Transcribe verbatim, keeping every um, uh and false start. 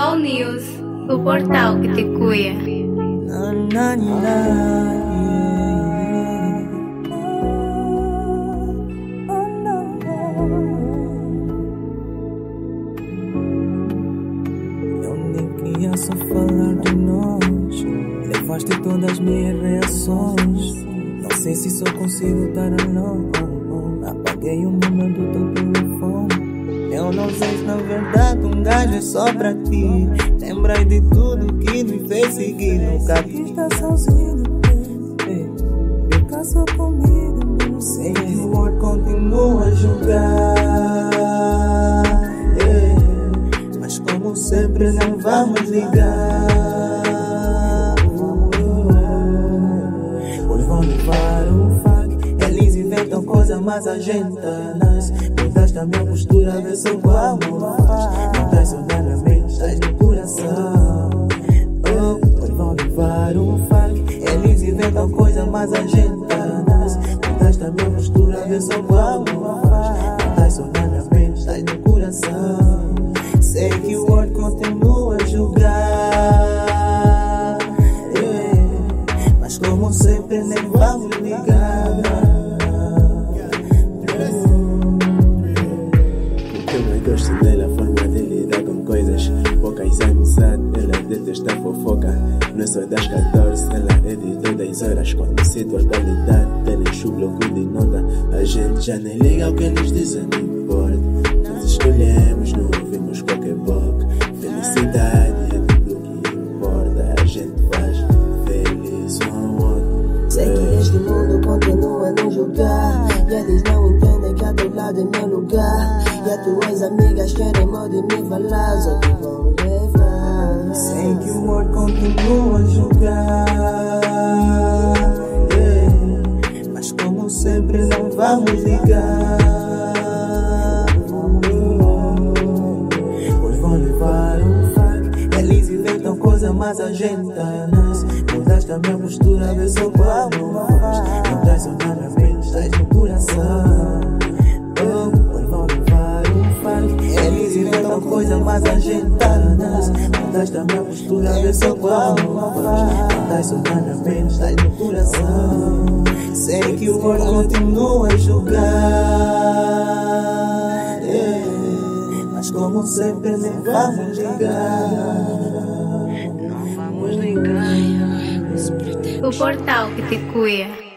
Flow News, o portal que te cuida. Na, na, na. Eu nem queria só falar de nós. Levaste todas as minhas reações. Não sei se só consigo estar ou não. Apaguei o número do teu telefone. Eu não sei se na verdade um gajo é só pra ti. Lembrei de tudo que me fez seguir. Nunca quis estar sozinho. Fica só comigo. Sei que o amor continua a julgar. Mas como sempre não vamos ligar. Hoje vão levar um fuck. Eles inventam coisa, mas a gente nasce. Mudaste a minha postura, vê só qual faz. Não traicionar a mente, estás no coração. Oh, hoje vão levar um fuck. Eles inventam coisa, mas a gente nasce. Mudaste a minha postura, vê só qual faz. Não traicionar a mente, estás no coração. Sei que o world continua a julgar, yeah. Mas como sempre nem vamos ligar. Gosto dela, a forma de lidar com coisas. Poucas amizades, ela detesta fofoca. Não é só das catorze, ela é de todas as horas. Quando sinto a qualidade, ela enche o bloco de nota. A gente já nem liga o que eles dizem, não importa. Nós escolhemos, não ouvimos qualquer boca. Felicidade é tudo que importa. A gente faz feliz um outro. Sei que este mundo continua a nos julgar. E eles não entendem que a teu lado é meu lugar. E as tuas amigas querem mal de me falar, só que vão levar. Sei que o world continua a julgar, yeah. Mas como sempre não vamos ligar. Hoje vão levar um fuck. Eles inventam coisa, mas a gente nasce. Mudaste a minha postura, vê só qual faz. Não traicionar a mente, estás no coração. Oh, hoje vão levar um fuck. Eles inventam coisa, mas a gente nasce. Mudaste a minha postura, vê só qual faz. Não traicionar a mente, estás no coração. Sei que o world continua a julgar, yeah. Mas como sempre nem vamos ligar. Não vamos ligar. O portal que te cuida.